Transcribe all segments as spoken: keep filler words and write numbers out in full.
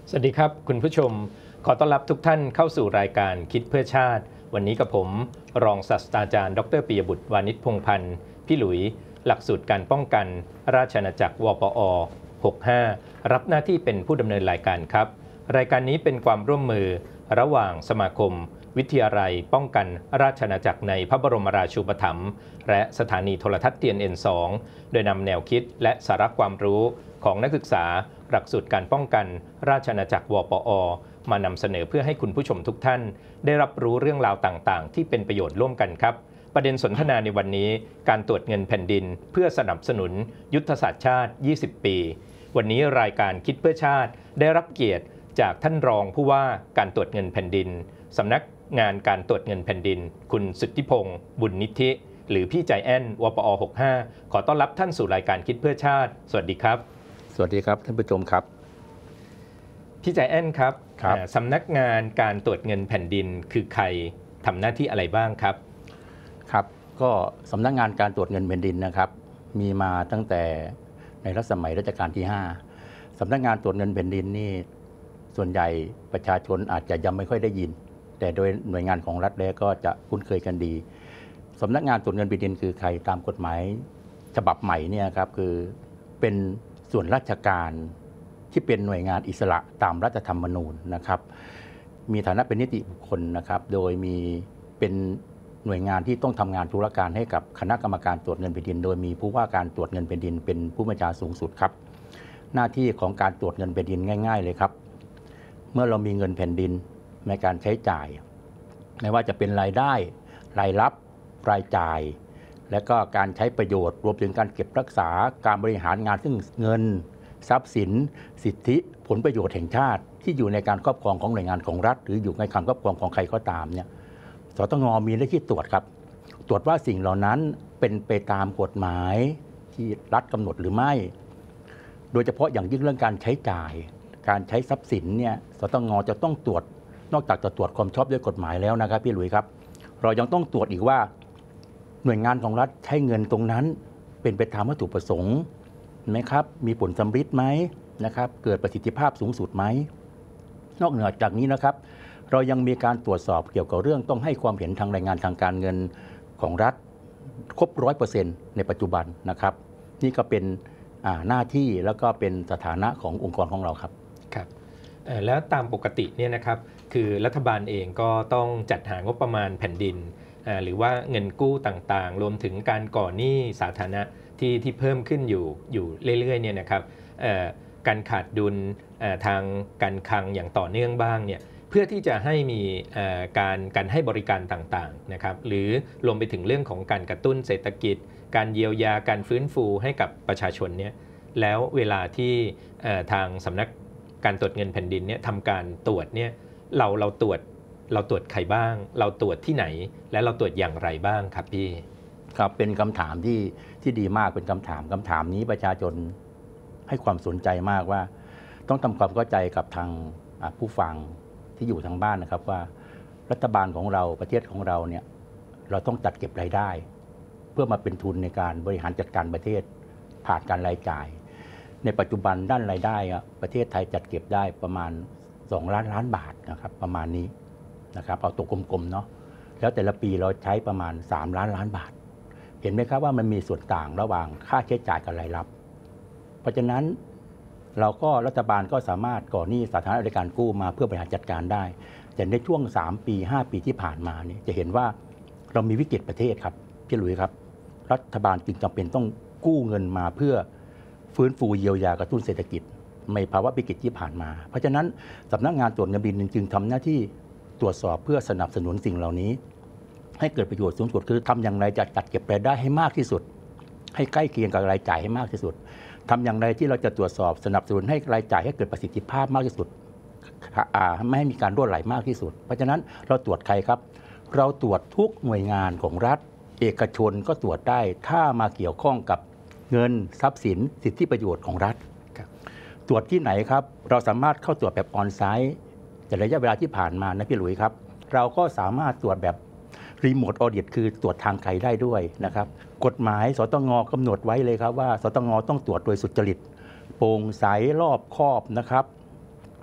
สวัสดีครับคุณผู้ชมขอต้อนรับทุกท่านเข้าสู่รายการคิดเพื่อชาติวันนี้กับผมรองศาสตราจารย์ดรปิยบุตรวานิชพงษ์พันธ์พี่หลุยหลักสูตรการป้องกันราชอาณาจักร วปอ หกห้า รับหน้าที่เป็นผู้ดำเนินรายการครับรายการนี้เป็นความร่วมมือระหว่างสมาคมวิทยาลัยป้องกันราชอาณาจักรในพระบรมราชูปถัมภ์และสถานีโทรทัศน์ ที เอ็น เอ็น สอง โดยนำแนวคิดและสาระความรู้ของนักศึกษาหลักสูตรการป้องกันราชอาณาจักร วปอ มานำเสนอเพื่อให้คุณผู้ชมทุกท่านได้รับรู้เรื่องราวต่างๆที่เป็นประโยชน์ร่วมกันครับประเด็นสนทนาในวันนี้การตรวจเงินแผ่นดินเพื่อสนับสนุนยุทธศาสตร์ชาติ ยี่สิบ ปีวันนี้รายการคิดเพื่อชาติได้รับเกียรติจากท่านรองผู้ว่าการตรวจเงินแผ่นดินสำนักงานการตรวจเงินแผ่นดินคุณสุทธิพงศ์บุญนิธิหรือพี่ใจแอน วปอ หกห้า ขอต้อนรับท่านสู่รายการคิดเพื่อชาติสวัสดีครับสวัสดีครับท่านผู้ชมครับพี่ใจแอนครับสำนักงานการตรวจเงินแผ่นดินคือใครทำหน้าที่อะไรบ้างครับครับก็สำนักงานการตรวจเงินแผ่นดินนะครับมีมาตั้งแต่ในรัชสมัยรัชกาลที่ห้าสำนักงานตรวจเงินแผ่นดินนี่ส่วนใหญ่ประชาชนอาจจะยังไม่ค่อยได้ยินแต่โดยหน่วยงานของรัฐแล้วก็จะคุ้นเคยกันดีสำนักงานตรวจเงินแผ่นดินคือใครตามกฎหมายฉบับใหม่เนี่ยครับคือเป็นส่วนราชการที่เป็นหน่วยงานอิสระตามรัฐธรรมนูญนะครับมีฐานะเป็นนิติบุคคลนะครับโดยมีเป็นหน่วยงานที่ต้องทำงานธุรการให้กับคณะกรรมการตรวจเงินแผ่นดินโดยมีผู้ว่าการตรวจเงินแผ่นดินเป็นผู้บัญชาสูงสุดครับหน้าที่ของการตรวจเงินแผ่นดินง่ายๆเลยครับเมื่อเรามีเงินแผ่นดินในการใช้จ่ายไม่ว่าจะเป็นรายได้รายรับรายจ่ายและก็การใช้ประโยชน์รวมถึงการเก็บรักษาการบริหารงานซึ่งเงินทรัพย์สินสิทธิผลประโยชน์แห่งชาติที่อยู่ในการครอบครองของหน่วยงานของรัฐหรืออยู่ในการครอบครองของใครก็ตามเนี่ยสตง.มีหน้าที่ตรวจครับตรวจว่าสิ่งเหล่านั้นเป็นไปตามกฎหมายที่รัฐกำหนดหรือไม่โดยเฉพาะอย่างยิ่งเรื่องการใช้จ่ายการใช้ทรัพย์สินเนี่ยสตง.จะต้องตรวจนอกจากจะตรวจความชอบด้วยกฎหมายแล้วนะครับพี่หลุยส์ครับเรายังต้องตรวจอีกว่าหน่วยงานของรัฐใช้เงินตรงนั้นเป็นไปตามวัตถุประสงค์ไหมครับมีผลสำฤทธิ์ไหมนะครับเกิดประสิทธิภาพสูงสุดไหมนอกเหนือจากนี้นะครับเรายังมีการตรวจสอบเกี่ยวกับเรื่องต้องให้ความเห็นทางรายงานทางการเงินของรัฐครบ ร้อยเปอร์เซ็นต์ ในปัจจุบันนะครับนี่ก็เป็นหน้าที่แล้วก็เป็นสถานะขององค์กรของเราครับครับแล้วตามปกติเนี่ยนะครับคือรัฐบาลเองก็ต้องจัดหางบประมาณแผ่นดินหรือว่าเงินกู้ต่างๆรวมถึงการก่อหนี้สาธารณะที่ที่เพิ่มขึ้นอยู่อยู่เรื่อยๆเนี่ยนะครับการขาดดุลทางการคลังอย่างต่อเนื่องบ้างเนี่ยเพื่อที่จะให้มีการการให้บริการต่างๆนะครับหรือรวมไปถึงเรื่องของการกระตุ้นเศรษฐกิจการเยียวยาการฟื้นฟูให้กับประชาชนเนี่ยแล้วเวลาที่ทางสำนักการตรวจเงินแผ่นดินเนี่ยทำการตรวจเนี่ยเราเราตรวจเราตรวจใครบ้างเราตรวจที่ไหนและเราตรวจอย่างไรบ้างครับพี่ครับเป็นคำถามที่ที่ดีมากเป็นคำถามคำถามนี้ประชาชนให้ความสนใจมากว่าต้องทำความเข้าใจกับทางผู้ฟังที่อยู่ทางบ้านนะครับว่ารัฐบาลของเราประเทศของเราเนี่ยเราต้องจัดเก็บรายได้เพื่อมาเป็นทุนในการบริหารจัดการประเทศผ่านการรายจ่ายในปัจจุบันด้านรายได้ประเทศไทยจัดเก็บได้ประมาณสองล้านล้านบาทนะครับประมาณนี้นะครับเอาตัวกลมๆเนาะแล้วแต่ละปีเราใช้ประมาณสามล้านล้านบาทเห็นไหมครับว่ามันมีส่วนต่างระหว่างค่าใช้จ่ายกับรายรับเพราะฉะนั้นเราก็รัฐบาลก็สามารถก่อหนี้สาธารณะในการกู้มาเพื่อบริหารจัดการได้แต่ในช่วงสามปีห้าปีที่ผ่านมาเนี่ยจะเห็นว่าเรามีวิกฤตประเทศครับพี่หลุยส์ครับรัฐบาลจึงจำเป็นต้องกู้เงินมาเพื่อฟื้นฟูเยียวยากระตุ้นเศรษฐกิจในภาวะวิกฤตที่ผ่านมาเพราะฉะนั้นสำนักงานตรวจเงินแผ่นดินจึงทำหน้าที่ตรวจสอบเพื่อสนับสนุนสิ่งเหล่านี้ให้เกิดประโยชน์สูงสุดคือทำอย่างไรจะจัดเก็บรายได้ให้มากที่สุดให้ใกล้เคียงกับรายจ่ายให้มากที่สุดทำอย่างไรที่เราจะตรวจสอบสนับสนุนให้รายจ่ายให้เกิดประสิทธิภาพมากที่สุดไม่ให้มีการรั่วไหลมากที่สุดเพราะฉะนั้นเราตรวจใครครับเราตรวจทุกหน่วยงานของรัฐเอกชนก็ตรวจได้ถ้ามาเกี่ยวข้องกับเงินทรัพย์สินสิทธิประโยชน์ของรัฐตรวจที่ไหนครับเราสามารถเข้าตรวจแบบออนไซต์แต่ระยะเวลาที่ผ่านมานะพี่หลุยส์ครับเราก็สามารถตรวจแบบรีโมทออดิตคือตรวจทางไกลได้ด้วยนะครับกฎหมายสตง.กำหนดไว้เลยครับว่าสตง.ต้องตรวจโดยสุจริตโปร่งใสรอบคอบนะครับ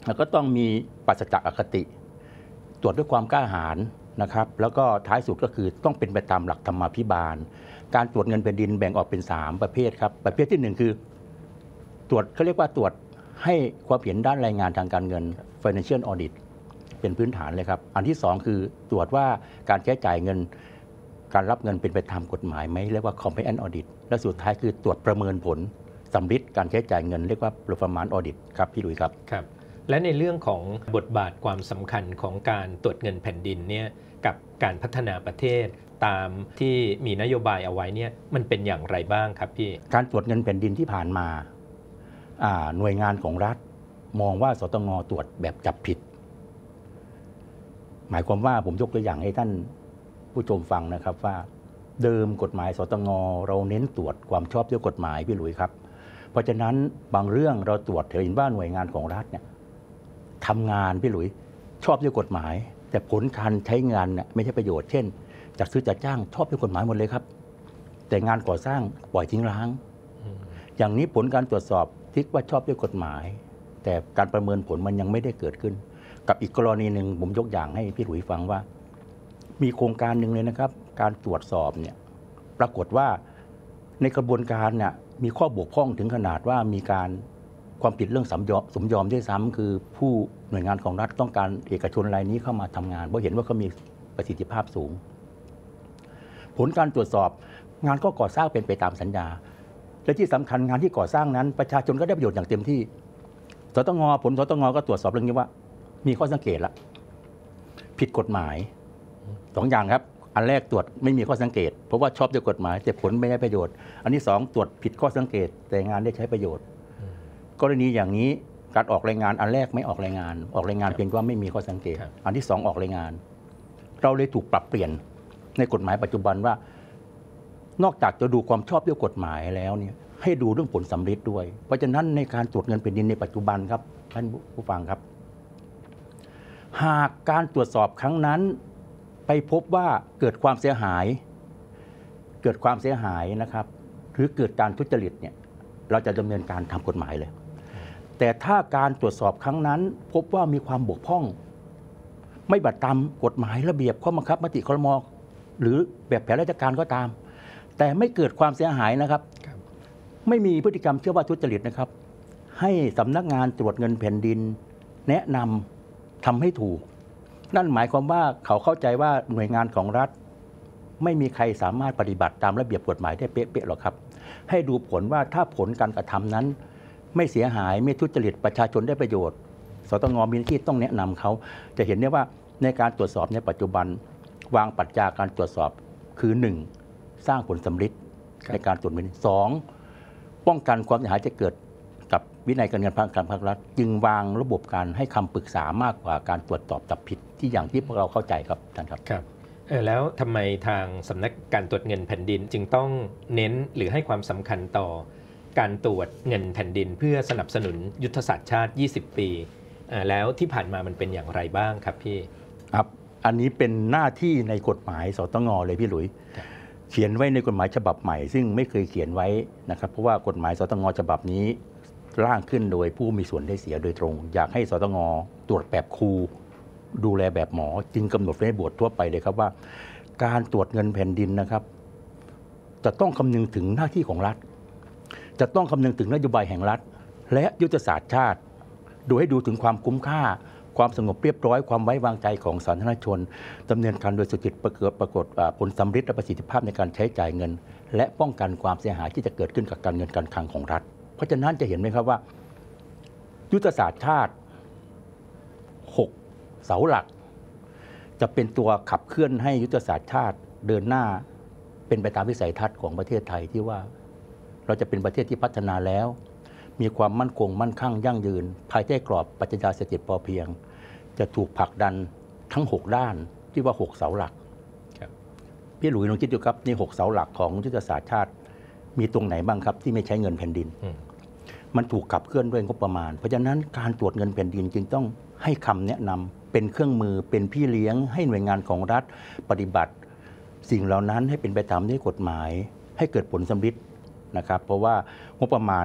แล้วก็ต้องมีปราศจากอคติตรวจด้วยความกล้าหาญนะครับแล้วก็ท้ายสุดก็คือต้องเป็นไปตามหลักธรรมาภิบาลการตรวจเงินแผ่นดินแบ่งออกเป็นสามประเภทครับประเภทที่หนึ่งคือตรวจเขาเรียกว่าตรวจให้ความเห็นด้านรายงานทางการเงิน financial audit เป็นพื้นฐานเลยครับอันที่สองคือตรวจว่าการใช้จ่ายเงินการรับเงินเป็นไปตามกฎหมายไหมเรียกว่า compliance audit และสุดท้ายคือตรวจประเมินผลสำลิดการใช้จ่ายเงินเรียกว่า performance audit ครับพี่ลุยครับครับและในเรื่องของบทบาทความสำคัญของการตรวจเงินแผ่นดินเนี่ยกับการพัฒนาประเทศตามที่มีนโยบายเอาไว้เนี่ยมันเป็นอย่างไรบ้างครับพี่การตรวจเงินแผ่นดินที่ผ่านมาหน่วยงานของรัฐมองว่าสตง.ตรวจแบบจับผิดหมายความว่าผมยกตัวอย่างให้ท่านผู้ชมฟังนะครับว่าเดิมกฎหมายสตง.เราเน้นตรวจความชอบด้วยกฎหมายพี่หลุยครับเพราะฉะนั้นบางเรื่องเราตรวจเห็นว่าหน่วยงานของรัฐเนี่ยทำงานพี่หลุยชอบด้วยกฎหมายแต่ผลการใช้งานเนี่ยไม่ใช่ประโยชน์เช่นจัดซื้อจัดจ้างชอบด้วยกฎหมายหมดเลยครับแต่งานก่อสร้างปล่อยทิ้งร้างอย่างนี้ผลการตรวจสอบทิศว่าชอบด้วยกฎหมายแต่การประเมินผลมันยังไม่ได้เกิดขึ้นกับอีกกรณีหนึ่งผมยกอย่างให้พี่หลุยฟังว่ามีโครงการหนึ่งเลยนะครับการตรวจสอบเนี่ยปรากฏว่าในกระบวนการเนี่ยมีข้อบกพร่องถึงขนาดว่ามีการความผิดเรื่องสมยอมสมยอมด้วยซ้ำคือผู้หน่วยงานของรัฐต้องการเอกชนรายนี้เข้ามาทำงานเพราะเห็นว่าเขามีประสิทธิภาพสูงผลการตรวจสอบงานก็ก่อสร้างเป็นไปตามสัญญาและที่สำคัญงานที่ก่อสร้างนั้นประชาชนก็ได้ประโยชน์อย่างเต็มที่สตง.ผลสตง.ก็ตรวจสอบเรื่องนี้ว่ามีข้อสังเกตละผิดกฎหมายสองอย่างครับอันแรกตรวจไม่มีข้อสังเกตเพราะว่าชอบด้วยกฎหมายแต่ผลไม่ได้ประโยชน์อันที่สองตรวจผิดข้อสังเกตแต่งานได้ใช้ประโยชน์กรณีอย่างนี้การออกรายงานอันแรกไม่ออกรายงานออกรายงานเพียงว่าไม่มีข้อสังเกตอันที่สองออกรายงานเราเลยถูกปรับเปลี่ยนในกฎหมายปัจจุบันว่านอกจากจะดูความชอบด้วยกฎหมายแล้วเนี่ยให้ดูเรื่องผลสำลิดด้วยเพราะฉะนั้นในการตรวจเงินแผ่นดินในปัจจุบันครับท่านผู้ฟังครับหากการตรวจสอบครั้งนั้นไปพบว่าเกิดความเสียหายเกิดความเสียหายนะครับหรือเกิดการทุจริตเนี่ยเราจะดำเนินการทำกฎหมายเลยแต่ถ้าการตรวจสอบครั้งนั้นพบว่ามีความบกพร่องไม่บัดตามกฎหมายระเบียบข้อบังคับมติครม.หรือแบบแผนราชการก็ตามแต่ไม่เกิดความเสียหายนะครับไม่มีพฤติกรรมเชื่อว่าทุจริตนะครับให้สำนักงานตรวจเงินแผ่นดินแนะนำทำให้ถูกนั่นหมายความว่าเขาเข้าใจว่าหน่วยงานของรัฐไม่มีใครสามารถปฏิบัติตามระเบียบกฎหมายได้เป๊ะๆหรอกครับให้ดูผลว่าถ้าผลการกระทำนั้นไม่เสียหายไม่ทุจริตประชาชนได้ประโยชน์สตง.มีหน้าที่ต้องแนะนำเขาจะเห็นได้ว่าในการตรวจสอบในปัจจุบันวางปรัชญาการตรวจสอบคือหนึ่งสร้างผลสำลิดในการตรวจเงินสองป้องกันความเสียหายจะเกิดกับวินัยการเงินภาคการภาครัฐจึงวางระบบการให้คำปรึกษามากกว่าการตรวจสอบจับผิดที่อย่างที่พวกเราเข้าใจครับท่านครับครับเออแล้วทำไมทางสำนักการตรวจเงินแผ่นดินจึงต้องเน้นหรือให้ความสำคัญต่อการตรวจเงินแผ่นดินเพื่อสนับสนุนยุทธศาสตร์ชาติยี่สิบปีแล้วที่ผ่านมามันเป็นอย่างไรบ้างครับพี่ครับอันนี้เป็นหน้าที่ในกฎหมายสตง.เลยพี่หลุยเขียนไว้ในกฎหมายฉบับใหม่ซึ่งไม่เคยเขียนไว้นะครับเพราะว่ากฎหมายสตง.ฉบับนี้ร่างขึ้นโดยผู้มีส่วนได้เสียโดยตรงอยากให้สตง.ตรวจแบบครูดูแลแบบหมอจึงกำหนดไว้ในบททั่วไปเลยครับว่าการตรวจเงินแผ่นดินนะครับจะต้องคำนึงถึงหน้าที่ของรัฐจะต้องคำนึงถึงนโยบายแห่งรัฐและยุทธศาสตร์ชาติโดยให้ดูถึงความคุ้มค่าความสงบเรียบร้อยความไว้วางใจของสาธารณชนดำเนินการโดยสุจริตประกอบปรากฏผลสำลิดและประสิทธิภาพในการใช้จ่ายเงินและป้องกันความเสียหายที่จะเกิดขึ้นกับการเงินการคลังของรัฐเพราะฉะนั้นจะเห็นไหมครับว่ายุทธศาสตร์ชาติหกเสาหลักจะเป็นตัวขับเคลื่อนให้ยุทธศาสตร์ชาติเดินหน้าเป็นไปตามวิสัยทัศน์ของประเทศไทยที่ว่าเราจะเป็นประเทศที่พัฒนาแล้วมีความมั่นคงมั่นคงยั่งยืนภายใต้กรอบปรัชญาเศรษฐกิจพอเพียงจะถูกผลักดันทั้งหกด้านที่ว่าหกเสาหลักพี่หลุยส์ลองคิดดูครับนี่หกเสาหลักของยุทธศาสตร์ชาติมีตรงไหนบ้างครับที่ไม่ใช้เงินแผ่นดินมันถูกขับเคลื่อนด้วยงบประมาณเพราะฉะนั้นการตรวจเงินแผ่นดินจึงต้องให้คำแนะนำเป็นเครื่องมือเป็นพี่เลี้ยงให้หน่วยงานของรัฐปฏิบัติสิ่งเหล่านั้นให้เป็นไปตามด้วยกฎหมายให้เกิดผลสำลิดนะครับเพราะว่างบประมาณเนี่ย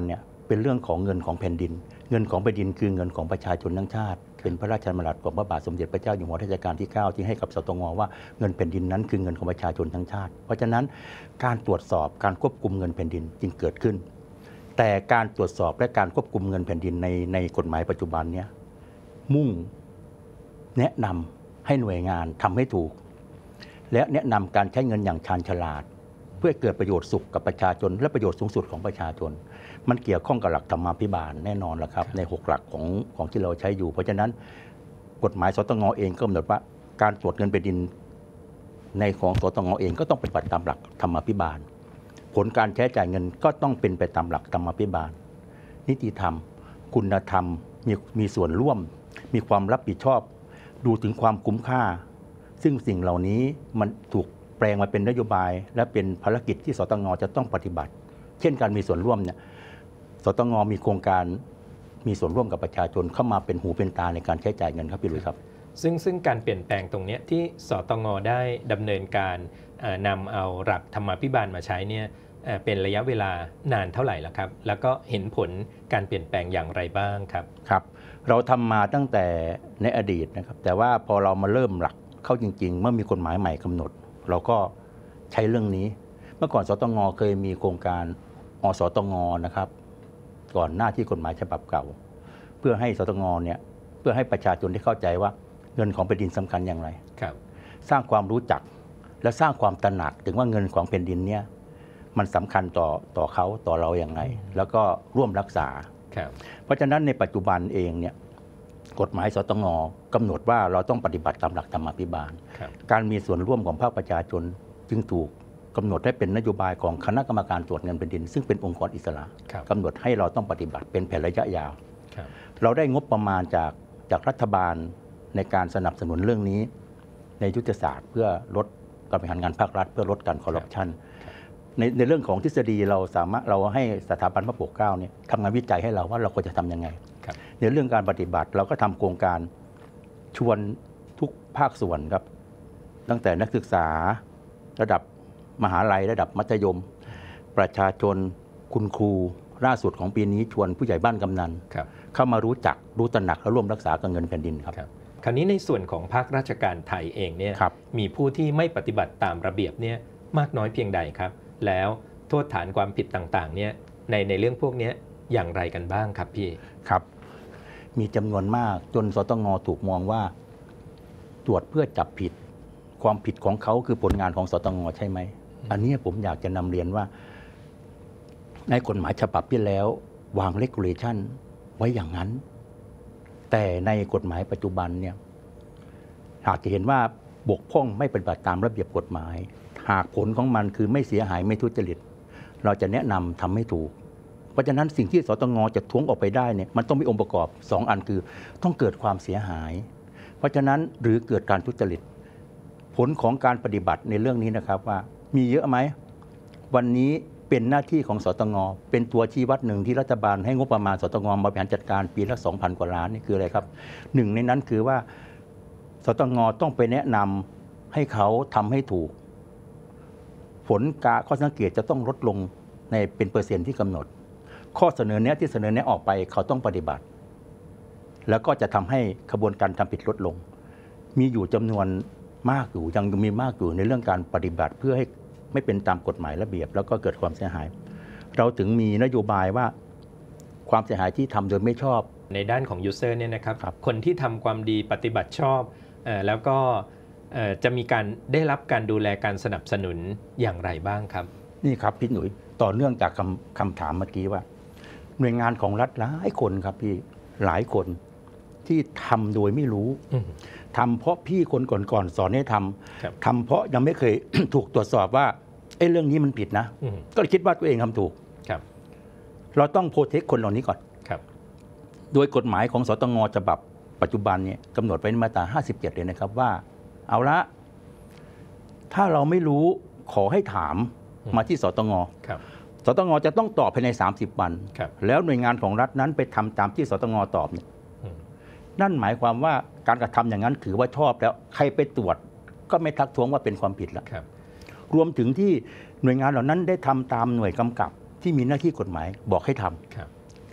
เป็นเรื่องของเงินของแผ่นดินเงินของแผ่นดินคือเงินของประชาชนทั้งชาติเป็นพระราชดำรัสของพระบาทสมเด็จพระเจ้าอยู่หัวรัชกาลที่เก้าที่ให้กับสตงว่าเงินแผ่นดินนั้นคือเงินของประชาชนทั้งชาติเพราะฉะนั้นการตรวจสอบการควบคุมเงินแผ่นดินจึงเกิดขึ้นแต่การตรวจสอบและการควบคุมเงินแผ่นดินในในกฎหมายปัจจุบันนี้มุ่งแนะนำให้หน่วยงานทำให้ถูกและแนะนำการใช้เงินอย่างชาญฉลาดเพื่อเกิดประโยชน์สุขกับประชาชนและประโยชน์สูงสุดของประชาชนมันเกี่ยวข้องกับหลักธรรมาภิบาลแน่นอนแหละครับในหกหลักของของที่เราใช้อยู่เพราะฉะนั้นกฎหมายสตงเองก็กำหนดว่าการตรวจเงินแผ่นดินในของสตงเองก็ต้องเป็นไปตามหลักธรรมาภิบาลผลการใช้จ่ายเงินก็ต้องเป็นไปตามหลักธรรมาภิบาลนิติธรรมคุณธรรมมีมีส่วนร่วมมีความรับผิดชอบดูถึงความคุ้มค่าซึ่งสิ่งเหล่านี้มันถูกแปลงมาเป็นนโยบายและเป็นภารกิจที่สตงจะต้องปฏิบัติเช่นการมีส่วนร่วมเนี่ยสตงมีโครงการมีส่วนร่วมกับประชาชนเข้ามาเป็นหูเป็นตาในการใช้จ่ายเงินครับพี่หลุยส์ครับซึ่งซึ่งการเปลี่ยนแปลงตรงนี้ที่สตงได้ดำเนินการนำเอาหลักธรรมาภิบาลมาใช้เนี่ยเป็นระยะเวลานานเท่าไหร่แล้วครับแล้วก็เห็นผลการเปลี่ยนแปลงอย่างไรบ้างครับครับเราทำมาตั้งแต่ในอดีตนะครับแต่ว่าพอเรามาเริ่มหลักเข้าจริงๆเมื่อมีกฎหมายใหม่กำหนดเราก็ใช้เรื่องนี้เมื่อก่อนสตงเคยมีโครงการอสตงนะครับก่อนหน้าที่กฎหมายฉบับเก่าเพื่อให้สตงเนี่ยเพื่อให้ประชาชนได้เข้าใจว่าเงินของแผ่นดินสำคัญอย่างไรครับสร้างความรู้จักและสร้างความตระหนักถึงว่าเงินของแผ่นดินเนี่ยมันสำคัญต่อต่อเขาต่อเราอย่างไรแล้วก็ร่วมรักษาครับเพราะฉะนั้นในปัจจุบันเองเนี่ยกฎหมายสตงกำหนดว่าเราต้องปฏิบัติตามหลักธรรมาภิบาลการมีส่วนร่วมของภาคประชาชนจึงถูกกำหนดให้เป็นนโยบายของคณะกรรมการตรวจเงินแผ่นดินซึ่งเป็นองค์กรอิสระกำหนดให้เราต้องปฏิบัติเป็นแผนระยะยาวเราได้งบประมาณจากจากรัฐบาลในการสนับสนุนเรื่องนี้ในยุทธศาสตร์เพื่อลดการบริหารงานภาครัฐเพื่อลดการคอร์รัปชันในในเรื่องของทฤษฎีเราสามารถเราให้สถาบันพระปกเกล้าเนี่ยทำงานวิจัยให้เราว่าเราควรจะทำยังไงในเรื่องการปฏิบัติเราก็ทำโครงการชวนทุกภาคส่วนครับตั้งแต่นักศึกษาระดับมหาลัยระดับมัธยมประชาชนคุณครูล่าสุดของปีนี้ชวนผู้ใหญ่บ้านกำนันเข้ามารู้จักรู้ตระหนักและร่วมรักษากับเงินแผ่นดินครับคราวนี้ในส่วนของภาคราชการไทยเองเนี่ยมีผู้ที่ไม่ปฏิบัติตามระเบียบเนี่ยมากน้อยเพียงใดครับแล้วโทษฐานความผิดต่างๆเนี่ยในในเรื่องพวกนี้อย่างไรกันบ้างครับพี่ครับมีจำนวนมากจนสตงถูกมองว่าตรวจเพื่อจับผิดความผิดของเขาคือผลงานของสตงใช่ไหมอันนี้ผมอยากจะนำเรียนว่าในกฎหมายฉบับที่แล้ววาง regulation ไว้อย่างนั้นแต่ในกฎหมายปัจจุบันเนี่ยหากจะเห็นว่าบกพร่องไม่ปฏิบัติตามระเบียบกฎหมายหากผลของมันคือไม่เสียหายไม่ทุจริตเราจะแนะนำทำให้ถูกเพราะฉะนั้นสิ่งที่สตงจะท้วงออกไปได้เนี่ยมันต้องมีองค์ประกอบสองอันคือต้องเกิดความเสียหายเพราะฉะนั้นหรือเกิดการทุจริตผลของการปฏิบัติในเรื่องนี้นะครับว่ามีเยอะไหมวันนี้เป็นหน้าที่ของสตงเป็นตัวชี้วัดหนึ่งที่รัฐบาลให้งบประมาณสตงมาบริหารจัดการปีละ สองพัน กว่าล้านนี่คืออะไรครับหนึ่งในนั้นคือว่าสตงต้องไปแนะนำให้เขาทำให้ถูกผลการข้อสังเกตจะต้องลดลงในเป็นเปอร์เซ็นต์ที่กำหนดข้อเสนอแนะที่เสนอแนะออกไปเขาต้องปฏิบัติแล้วก็จะทำให้ขบวนการทำผิดลดลงมีอยู่จำนวนมากอยู่ยังมีมากอยู่ในเรื่องการปฏิบัติเพื่อให้ไม่เป็นตามกฎหมายระเบียบแล้วก็เกิดความเสียหายเราถึงมีนโยบายว่าความเสียหายที่ทำโดยไม่ชอบในด้านของยูเซอร์เนี่ยนะครับ คนที่ทำความดีปฏิบัติชอบแล้วก็จะมีการได้รับการดูแลการสนับสนุนอย่างไรบ้างครับนี่ครับพี่หนุ่ยต่อเนื่องจากคำคำถามเมื่อกี้ว่าหน่วยงานของรัฐหลายคนครับพี่หลายคนที่ทำโดยไม่รู้ทำเพราะพี่คนก่อนๆสอนให้ทำทำเพราะยังไม่เคย ถูกตรวจสอบว่าเอ้เรื่องนี้มันผิดนะก็คิดว่าตัวเองทำถูกเราต้องโปรเทคคนเหล่านี้ก่อนโดยกฎหมายของสตงฉบับปัจจุบันเนี่ยกำหนดไว้ในมาตราห้าสิบเจ็ดเลยนะครับว่าเอาละถ้าเราไม่รู้ขอให้ถามมาที่สตงสตงจะต้องตอบภายในสามสิบวันแล้วหน่วยงานของรัฐนั้นไปทำตามที่สตงตอบเนี่ยนั่นหมายความว่าการกระทำอย่างนั้นถือว่าชอบแล้วใครไปตรวจก็ไม่ทักท้วงว่าเป็นความผิดแล้วรวมถึงที่หน่วยงานเหล่านั้นได้ทำตามหน่วยกำกับที่มีหน้าที่กฎหมายบอกให้ทำ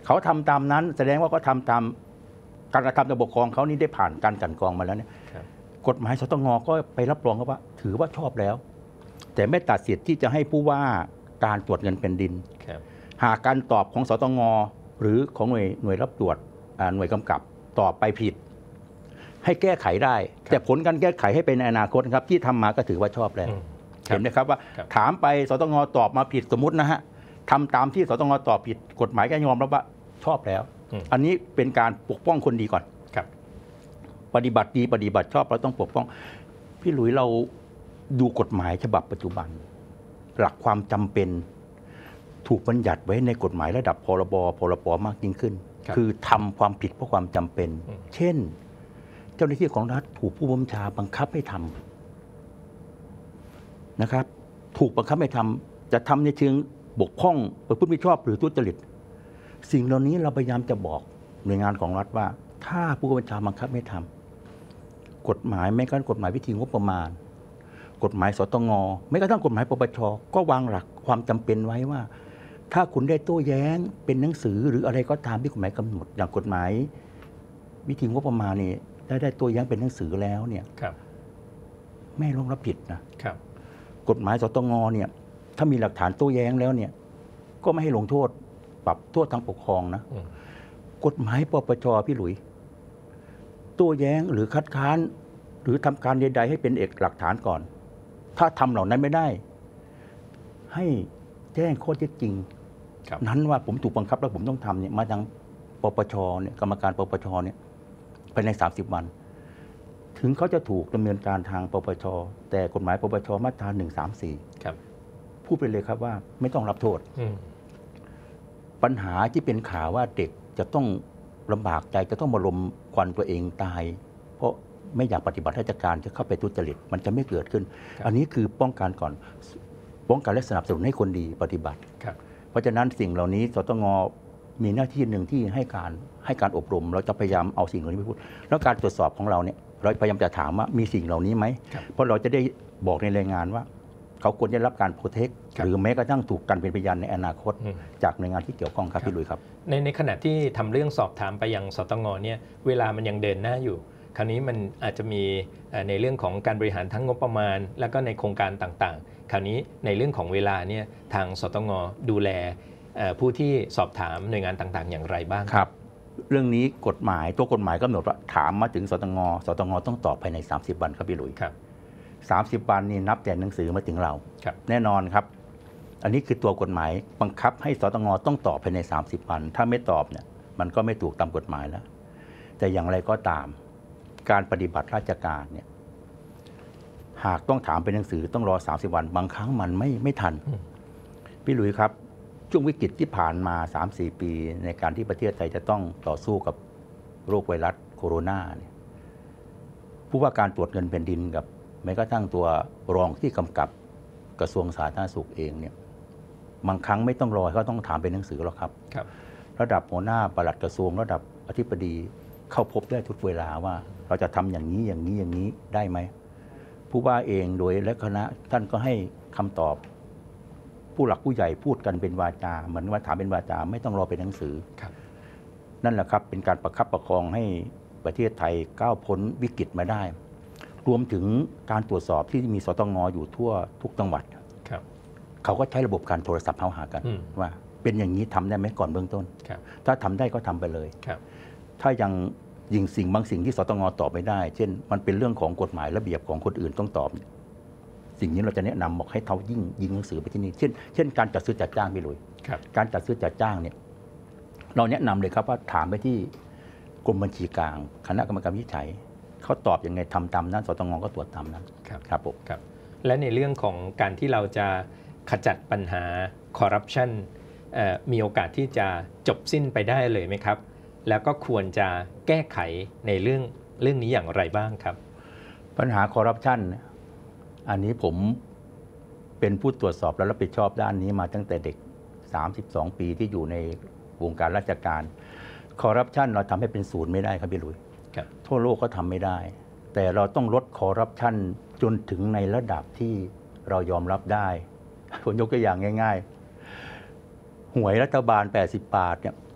เขาทำตามนั้นแสดงว่าเขาทำตามการกระทำระบบปกครองเขานี่ได้ผ่านการกลั่นกรองมาแล้วเนี่ยกฎหมายสตงก็ไปรับรองว่าถือว่าชอบแล้วแต่ไม่ตัดสิทธิ์ที่จะให้ผู้ว่าการตรวจเงินแผ่นดินหากการตอบของสตงหรือของหน่วยหน่วยรับตรวจหน่วยกำกับตอบไปผิดให้แก้ไขได้แต่ผลการแก้ไขให้เป็นในอนาคตครับที่ทำมาก็ถือว่าชอบแล้วเห็นไหมครับว่าถามไปสตงตอบมาผิดสมมตินะฮะทำตามที่สตงตอบผิดกฎหมายก็ยอมรับว่าชอบแล้วอันนี้เป็นการปกป้องคนดีก่อนปฏิบัติดีปฏิบัติชอบเราต้องปกป้องพี่หลุยเราดูกฎหมายฉบับปัจจุบันหลักความจำเป็นถูกบัญญัติไว้ในกฎหมายระดับพรบพรบมากยิ่งขึ้นคือทำความผิดเพราะความจำเป็นเช่นเจ้าหน้าที่ของรัฐถูกผู้บัญชาบังคับให้ทำนะครับถูกบังคับให้ทำจะทำในเชิงบกพร่องประพฤติมิชอบหรือทุจริตสิ่งเหล่านี้เราพยายามจะบอกหน่วยงานของรัฐว่าถ้าผู้บัญชาบังคับให้ทำกฎหมายแม้กระทั่งกฎหมายวิธีงบประมาณกฎหมายสตงแม้กระทั่งกฎหมายปปชก็วางหลักความจำเป็นไว้ว่าถ้าคุณได้โต้แย้งเป็นหนังสือหรืออะไรก็ตามที่กฎหมายกำหนดอย่างกฎหมายวิธีงบประมาณนี่ได้ได้โต้แย้งเป็นหนังสือแล้วเนี่ยไม่ต้องรับผิดนะกฎหมายสตงเนี่ยถ้ามีหลักฐานโต้แย้งแล้วเนี่ยก็ไม่ให้ลงโทษปรับโทษทางปกครองนะกฎหมายปปชพี่หลุยโต้แย้งหรือคัดค้านหรือทำการใดๆให้เป็นเอกหลักฐานก่อนถ้าทำเหล่านั้นไม่ได้ให้แจ้งข้อเท็จจริงนั้นว่าผมถูกบังคับแล้วผมต้องทำเนี่ยมาทางปปชเนี่ยกรรมการปปชเนี่ยภายในสามสิบวันถึงเขาจะถูกดำเนินการทางปปชแต่กฎหมายปปชมาตราหนึ่งสามสี่พูดไปเลยครับว่าไม่ต้องรับโทษปัญหาที่เป็นข่าวว่าเด็กจะต้องลำบากใจจะต้องมาลมควันตัวเองตายเพราะไม่อยากปฏิบัติราชการจะเข้าไปทุจริตมันจะไม่เกิดขึ้นอันนี้คือป้องกันก่อนป้องกันและสนับสนุนให้คนดีปฏิบัติเพราะฉะนั้นสิ่งเหล่านี้สตงมีหน้าที่หนึ่งที่ให้การให้การอบรมเราจะพยายามเอาสิ่งเหล่านี้ไปพูดแล้วการตรวจสอบของเราเนี่ยเราพยายามจะถามว่ามีสิ่งเหล่านี้ไหมเพราะเราจะได้บอกในรายงานว่าเขาควรได้รับการโปรเทคหรือแม้กระทั่งถูกกันเป็นพยานในอนาคตจากหน่วยงานที่เกี่ยวข้องครับพี่ลุยครับในในขณะที่ทำเรื่องสอบถามไปยังสตงเนี่ยเวลามันยังเดินหน้าอยู่คราวนี้มันอาจจะมีในเรื่องของการบริหารทั้งงบประมาณแล้วก็ในโครงการต่างๆคราวนี้ในเรื่องของเวลาเนี่ยทางสตงดูแลผู้ที่สอบถามหน่วยงานต่างๆอย่างไรบ้างครับเรื่องนี้กฎหมายตัวกฎหมายกำหนดว่าถามมาถึงสตงสตงต้องตอบภายในสามสิบวันครับพี่ลุยครับสามสิบวันนี่นับแต่หนังสือมาถึงเราแน่นอนครับอันนี้คือตัวกฎหมายบังคับให้สตงต้องตอบภายในสามสิบวันถ้าไม่ตอบเนี่ยมันก็ไม่ถูกตามกฎหมายแล้วแต่อย่างไรก็ตามการปฏิบัติราชการเนี่ยหากต้องถามเป็นหนังสือต้องรอสามสิบวันบางครั้งมันไม่ไม่ทันพี่หลุยครับช่วงวิกฤตที่ผ่านมา สามถึงสี่ ปีในการที่ประเทศไทยจะต้องต่อสู้กับโรคไวรัสโคโรนาเนี่ยผู้ว่าการตรวจเงินแผ่นดินกับแม้กระทั่งตัวรองที่กำกับกระทรวงสาธารณสุขเองเนี่ยบางครั้งไม่ต้องรอเขาต้องถามเป็นหนังสือหรอกครับระดับหัวหน้าปลัดกระทรวงระดับอธิบดีเข้าพบได้ทุกเวลาว่าเราจะทำอย่างนี้อย่างนี้อย่างนี้ได้ไหมผู้ว่าเองโดยและคณะท่านก็ให้คำตอบผู้หลักผู้ใหญ่พูดกันเป็นวาจาเหมือนว่าถามเป็นวาจาไม่ต้องรอเป็นหนังสือนั่นแหละครับเป็นการประคับประคองให้ประเทศไทยก้าวพ้นวิกฤตมาได้รวมถึงการตรวจสอบที่มีสตงอยู่ทั่วทุกจังหวัดเขาก็ใช้ระบบการโทรศัพท์เข้าหากันว่าเป็นอย่างนี้ทำได้ไหมก่อนเบื้องต้นถ้าทำได้ก็ทำไปเลยถ้ายังยิงสิ่งบางสิ่งที่สตงตอบไม่ได้เช่นมันเป็นเรื่องของกฎหมายระเบียบของคนอื่นต้องตอบสิ่งนี้เราจะแนะนำบอกให้เขายิ่งยิงหนังสือไปที่นี่เช่นเช่นการจัดซื้อจัดจ้างพี่ลุยการจัดซื้อจัดจ้างเนี่ยเราแนะนำเลยครับว่าถามไปที่กรมบัญชีกลางคณะกรรมการวิจัยเขาตอบยังไงทำตามนั้นสตงก็ตรวจตามนั้นครับครับผมครับและในเรื่องของการที่เราจะขจัดปัญหาคอร์รัปชันมีโอกาสที่จะจบสิ้นไปได้เลยไหมครับแล้วก็ควรจะแก้ไขในเรื่องเรื่องนี้อย่างไรบ้างครับปัญหาคอร์รัปชันอันนี้ผมเป็นผู้ตรวจสอบและรับผิดชอบด้านนี้มาตั้งแต่เด็กสามสิบสองปีที่อยู่ในวงการราชการคอร์รัปชันเราทำให้เป็นศูนย์ไม่ได้ครับพี่ลุยทั่วโลกก็ทำไม่ได้แต่เราต้องลดคอร์รัปชันจนถึงในระดับที่เรายอมรับได้ผมยกตัวอย่างง่ายๆหวยรัฐบาลแปดสิบบาทเนี่ยท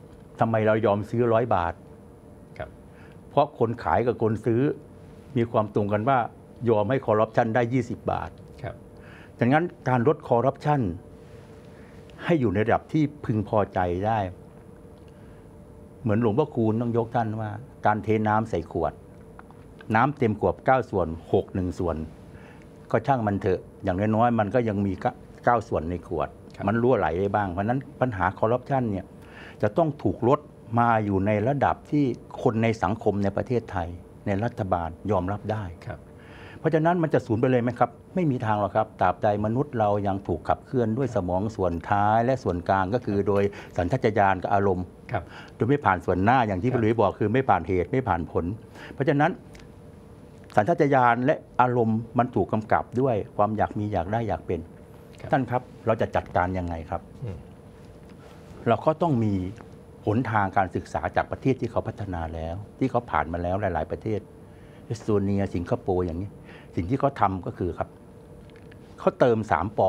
ทำไมเรายอมซื้อร้อยบาทครับเพราะคนขายกับคนซื้อมีความตรงกันว่ายอมให้คอร์รัปชันได้ยี่สิบบาทครับดังนั้นการลดคอร์รัปชันให้อยู่ในระดับที่พึงพอใจได้เหมือนหลวงพ่อคูณต้องยกท่านว่าการเทน้ำใส่ขวดน้ำเต็มขวดเก้าส่วนหกหนึ่งส่วนก็ช่างมันเถอะอย่างน้อยๆมันก็ยังมีเก้าส่วนในขวดมันรั่วไหลได้บ้างเพราะนั้นปัญหาคอร์รัปชันเนี่ยจะต้องถูกลดมาอยู่ในระดับที่คนในสังคมในประเทศไทยในรัฐบาลยอมรับได้เพราะฉะนั้นมันจะสูญไปเลยไหมครับไม่มีทางหรอกครับตราบใดมนุษย์เรายังถูกขับเคลื่อนด้วยสมองส่วนท้ายและส่วนกลางก็คือโดยสัญชาตญาณกับอารมณ์โดยไม่ผ่านส่วนหน้าอย่างที่พี่หลุยส์บอกคือไม่ผ่านเหตุไม่ผ่านผลเพราะฉะนั้นสัญชาตญาณและอารมณ์มันถูกกำกับด้วยความอยากมีอยากได้อยากเป็นท่านครับเราจะจัดการยังไงครับเราก็ต้องมีหนทางการศึกษาจากประเทศที่เขาพัฒนาแล้วที่เขาผ่านมาแล้วหลายๆประเทศเอสโตเนียสิงคโปร์อย่างนี้สิ่งที่เขาทำก็คือครับเขาเติมสามปอ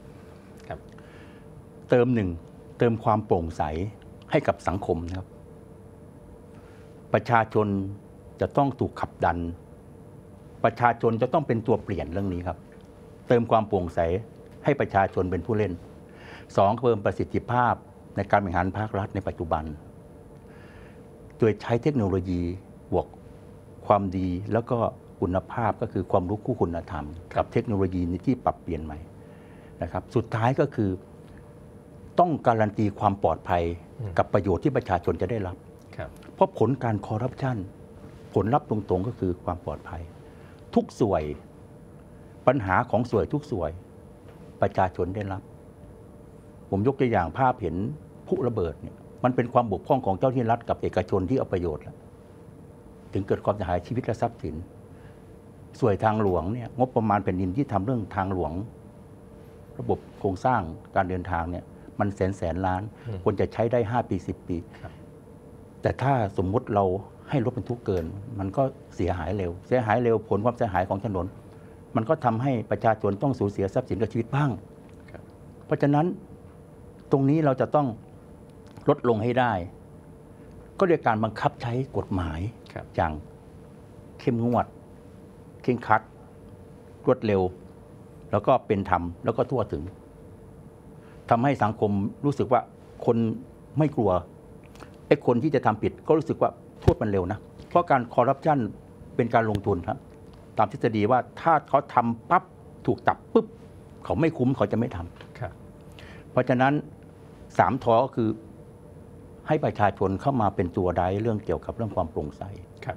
เติมหนึ่งเติมความโปร่งใสให้กับสังคมนะครับประชาชนจะต้องถูกขับดันประชาชนจะต้องเป็นตัวเปลี่ยนเรื่องนี้ครับเติมความโปร่งใสให้ประชาชนเป็นผู้เล่นสองเพิ่มประสิทธิภาพในการบริหารภาครัฐในปัจจุบันโดยใช้เทคโนโลยีบวกความดีแล้วก็คุณภาพก็คือความรู้คู่คุณธรรมกับเทคโนโลยีที่ปรับเปลี่ยนใหม่นะครับสุดท้ายก็คือต้องการันตีความปลอดภัยกับประโยชน์ที่ประชาชนจะได้รับเพราะผลการคอร์รัปชันผลลัพธ์ตรงๆก็คือความปลอดภัยทุกส่วนปัญหาของส่วนทุกส่วนประชาชนได้รับผมยกตัวอย่างภาพเห็นพลุระเบิดเนี่ยมันเป็นความบกพร่องของเจ้าหน้าที่รัฐกับเอกชนที่เอาประโยชน์แล้วถึงเกิดความเสียหายชีวิตและทรัพย์สินส่วนทางหลวงเนี่ยงบประมาณแผ่นดินที่ทำเรื่องทางหลวงระบบโครงสร้างการเดินทางเนี่ยมันแสนแสนล้านควรจะใช้ได้ห้าปีสิบปีแต่ถ้าสมมุติเราให้รถบรรทุกเกินมันก็เสียหายเร็วเสียหายเร็วผลความเสียหายของถนนมันก็ทำให้ประชาชนต้องสูญเสียทรัพย์สินกับชีวิตบ้างเพราะฉะนั้นตรงนี้เราจะต้องลดลงให้ได้ก็โดยการบังคับใช้กฎหมายอย่างเข้มงวดเคร่งครัดรวดเร็วแล้วก็เป็นธรรมแล้วก็ทั่วถึงทำให้สังคมรู้สึกว่าคนไม่กลัวไอ้คนที่จะทำผิดก็รู้สึกว่าโทษมันเร็วนะเพราะการคอร์รัปชันเป็นการลงทุนครับตามทฤษฎีว่าถ้าเขาทำปั๊บถูกจับปุ๊บเขาไม่คุ้มเขาจะไม่ทำเพราะฉะนั้นสามทอก็คือให้ประชาชนเข้ามาเป็นตัวได้เรื่องเกี่ยวกับเรื่องความโปร่งใส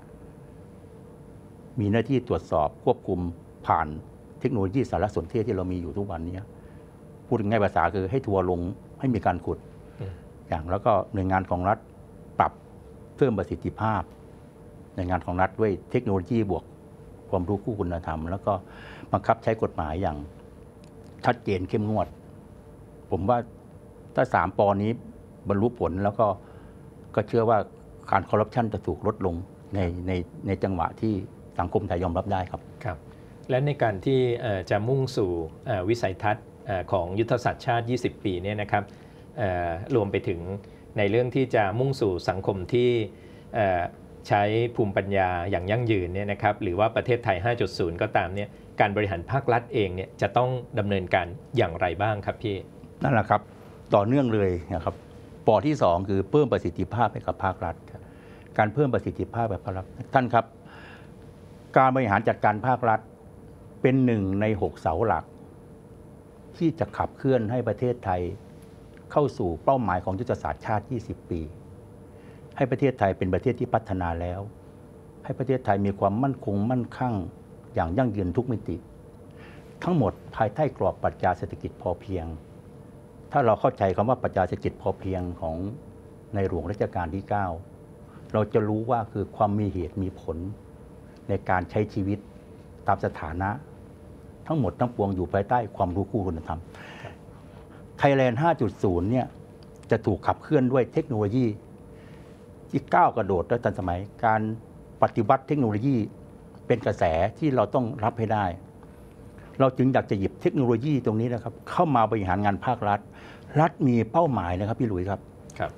มีหน้าที่ตรวจสอบควบคุมผ่านเทคโนโลยีสารสนเทศที่เรามีอยู่ทุกวันนี้พูดง่ายภาษาคือให้ทัวร์ลงให้มีการขุดอย่างแล้วก็หน่วยงานของรัฐปรับเพิ่มประสิทธิภาพหน่วยงานของรัฐด้วยเทคโนโลยีบวกความรู้คู่คุณธรรมแล้วก็บังคับใช้กฎหมายอย่างชัดเจนเข้มงวดผมว่าถ้าสามปอนี้บรรลุผลแล้วก็ก็เชื่อว่าการคอร์รัปชันจะถูกลดลงในในในจังหวะที่สังคมไทยยอมรับได้ครับครับและในการที่จะมุ่งสู่วิสัยทัศน์ของยุทธศาสตร์ชาติยี่สิบปีเนี่ยนะครับรวมไปถึงในเรื่องที่จะมุ่งสู่สังคมที่ใช้ภูมิปัญญาอย่างยั่งยืนเนี่ยนะครับหรือว่าประเทศไทย ห้าจุดศูนย์ ก็ตามเนี่ยการบริหารภาครัฐเองเนี่ยจะต้องดำเนินการอย่างไรบ้างครับพี่นั่นแหละครับต่อเนื่องเลยนะครับปอที่สองคือเพิ่มประสิทธิภาพให้กับภาครัฐการเพิ่มประสิทธิภาพแบบภาครัฐท่านครับการบริหารจัดการภาครัฐเป็นหนึ่งในหกเสาหลักที่จะขับเคลื่อนให้ประเทศไทยเข้าสู่เป้าหมายของยุทธศาสตร์ชาติยี่สิบปีให้ประเทศไทยเป็นประเทศที่พัฒนาแล้วให้ประเทศไทยมีความมั่นคงมั่นคงอย่างยั่งยืนทุกมิติทั้งหมดภายใต้กรอบปรัชญาเศรษฐกิจพอเพียงถ้าเราเข้าใจคำว่าปรัชญาเศรษฐกิจพอเพียงของในหลวงรัชกาลที่เก้าเราจะรู้ว่าคือความมีเหตุมีผลในการใช้ชีวิตตามสถานะทั้งหมดทั้งปวงอยู่ภายใต้ความรู้คู่คุณธรรม Thailand ห้าจุดศูนย์ เนี่ยจะถูกขับเคลื่อนด้วยเทคโนโลยีที่ก้าวกระโดดและทันสมัยการปฏิวัติเทคโนโลยีเป็นกระแสที่เราต้องรับให้ได้เราจึงอยากจะหยิบเทคโนโลยีตรงนี้นะครับเข้ามาบริหารงานภาครัฐรัฐมีเป้าหมายนะครับพี่หลุยส์ครับ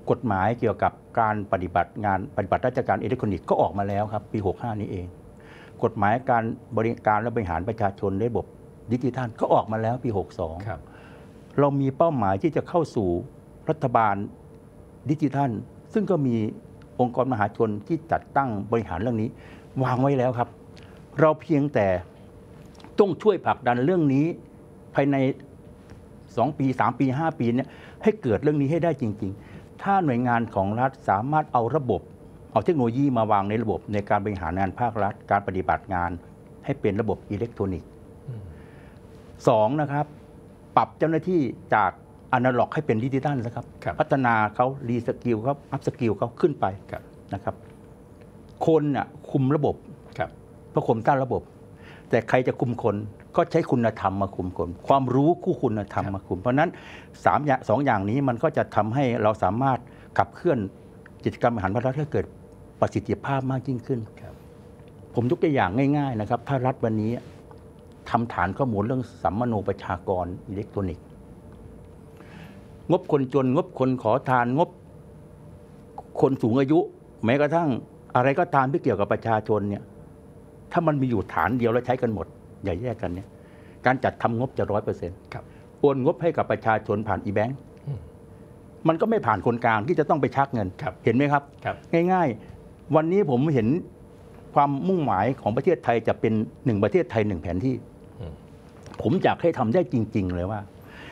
กฎหมายเกี่ยวกับการปฏิบัติงานปฏิบัติราชการอิเล็กทรอนิกส์ก็ออกมาแล้วครับปีหกสิบห้านี้เองกฎหมายการบริการและบริหารประชาชนในระบบดิจิทัลก็ออกมาแล้วปีหกสิบสองครับเรามีเป้าหมายที่จะเข้าสู่รัฐบาลดิจิทัลซึ่งก็มีองค์กรมหาชนที่จัดตั้งบริหารเรื่องนี้วางไว้แล้วครับ เราเพียงแต่ต้องช่วยผลักดันเรื่องนี้ภายในสองปีสามปีห้าปีเนี่ยให้เกิดเรื่องนี้ให้ได้จริงๆถ้าหน่วยงานของรัฐสามารถเอาระบบเอาเทคโนโลยีมาวางในระบบในการบริหารงานภาครัฐการปฏิบัติงานให้เป็นระบบอิเล็กทรอนิกส์สองนะครับปรับเจ้าหน้าที่จากอนาล็อกให้เป็นดิจิทัลนะครับพัฒนาเขารีสกิลเขาอัพสกิลเขาขึ้นไปนะครับคนน่ะคุมระบบเพื่อคุมตั้งระบบ แต่ใครจะคุมคนก็ใช้คุณธรรมมาคุมคนความรู้คู่คุณธรรมมาคุมเพราะนั้นสามอย่างสองอย่างนี้มันก็จะทำให้เราสามารถขับเคลื่อนกิจกรรมบริหารรัฐให้เกิดประสิทธิภาพมากยิ่งขึ้นผมยกตัวอย่างง่ายๆนะครับถ้ารัฐวันนี้ทำฐานข้อมูลเรื่องสัมมโนประชากรอิเล็กทรอนิกส์งบคนจนงบคนขอทานงบคนสูงอายุแม้กระทั่งอะไรก็ตามที่เกี่ยวกับประชาชนเนี่ยถ้ามันมีอยู่ฐานเดียวแล้วใช้กันหมดอย่าแยกกันเนี่ยการจัดทำงบจะร้อยเปอร์เซ็นต์โอนงบให้กับประชาชนผ่านอีแบงก์มันก็ไม่ผ่านคนกลางที่จะต้องไปชักเงินเห็นไหมครับง่ายๆวันนี้ผมเห็นความมุ่งหมายของประเทศไทยจะเป็นหนึ่งประเทศไทยหนึ่งแผนที่ผมอยากให้ทำได้จริงๆเลยว่า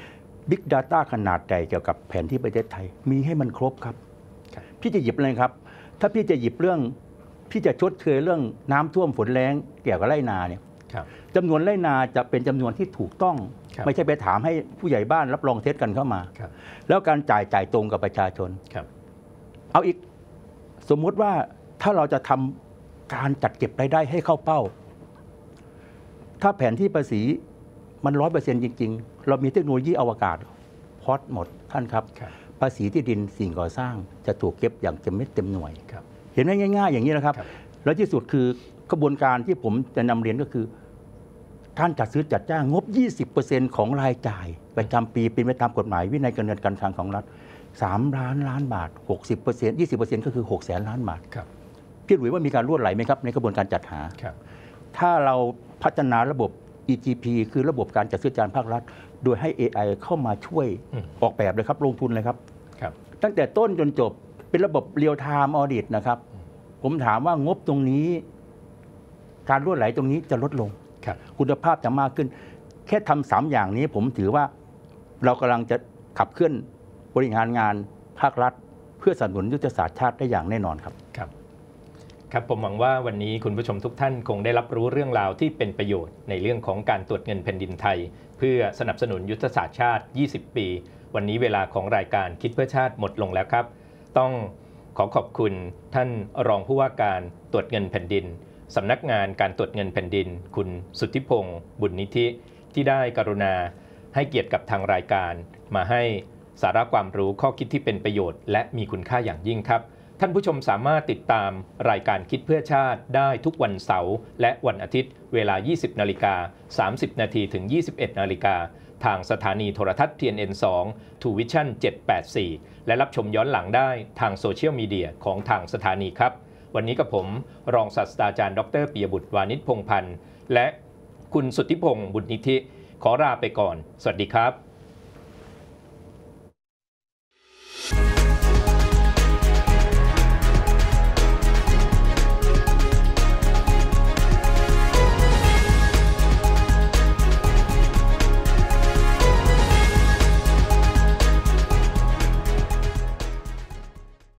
Big Data ขนาดใหญ่เกี่ยวกับแผนที่ประเทศไทยมีให้มันครบครับพี่จะหยิบอะไรครับถ้าพี่จะหยิบเรื่องพี่จะชดเชยเรื่องน้ำท่วมฝนแล้งเกี่ยวกับไร่นาเนี่ยจำนวนไร่นาจะเป็นจำนวนที่ถูกต้องไม่ใช่ไปถามให้ผู้ใหญ่บ้านรับรองเท็จกันเข้ามาแล้วการจ่ายจ่ายตรงกับประชาชนเอาอีกสมมุติว่าถ้าเราจะทำการจัดเก็บรายได้ให้เข้าเป้าถ้าแผนที่ภาษีมันร้อยเปอร์เซ็นต์จริงๆเรามีเทคโนโลยีอวกาศพอดหมดท่านครับภาษีที่ดินสิ่งก่อสร้างจะถูกเก็บอย่างเต็มเม็ดเต็มหน่วยเห็นไหมง่ายๆอย่างนี้นะครับแล้วที่สุดคือกระบวนการที่ผมจะนำเรียนก็คือการจัดซื้อจัดจ้างงบ ยี่สิบเปอร์เซ็นต์ ของรายจ่ายประจำปีเป็นไปตามกฎหมายวินัยการเงินการคลังของรัฐสามล้านล้านบาท หกสิบเปอร์เซ็นต์ ยี่สิบเปอร์เซ็นต์ ก็คือหกแสนล้านบาทพี่หลุยว่ามีการรั่วไหลไหมครับในกระบวนการจัดหาถ้าเราพัฒนาระบบ อี จี พี คือระบบการจัดซื้อจัดจ้างภาครัฐโดยให้ เอ ไอ เข้ามาช่วยออกแบบเลยครับลงทุนเลยครับตั้งแต่ต้นจนจบเป็นระบบ Real Time Audit นะครับผมถามว่างบตรงนี้การรั่วไหลตรงนี้จะลดลงคุณภาพจะมากขึ้นแค่ทำสามอย่างนี้ผมถือว่าเรากำลังจะขับเคลื่อนบริหารงานภาครัฐเพื่อสนับสนุนยุทธศาสตร์ชาติได้อย่างแน่นอนครับครับครับผมหวังว่าวันนี้คุณผู้ชมทุกท่านคงได้รับรู้เรื่องราวที่เป็นประโยชน์ในเรื่องของการตรวจเงินแผ่นดินไทยเพื่อสนับสนุนยุทธศาสตร์ชาติยี่สิบปีวันนี้เวลาของรายการคิดเพื่อชาติหมดลงแล้วครับต้องขอขอบคุณท่านรองผู้ว่าการตรวจเงินแผ่นดินสำนักงานการตรวจเงินแผ่นดินคุณสุทธิพงศ์บุญนิธิที่ได้กรุณาให้เกียรติกับทางรายการมาให้สาระความรู้ข้อคิดที่เป็นประโยชน์และมีคุณค่าอย่างยิ่งครับท่านผู้ชมสามารถติดตามรายการคิดเพื่อชาติได้ทุกวันเสาร์และวันอาทิตย์เวลา ยี่สิบนาฬิกาสามสิบนาทีถึง ยี่สิบเอ็ดนาฬิกาทางสถานีโทรทัศน์ ที เอ็น เอ็น สอง ทู Vision เจ็ดแปดสี่และรับชมย้อนหลังได้ทางโซเชียลมีเดียของทางสถานีครับวันนี้กับผมรองศาสตราจารย์ดรปิยบุตรวานิชพงษ์พันธ์และคุณสุทธิพงศ์บุญนิธิขอลาไปก่อนสวัสดีครับ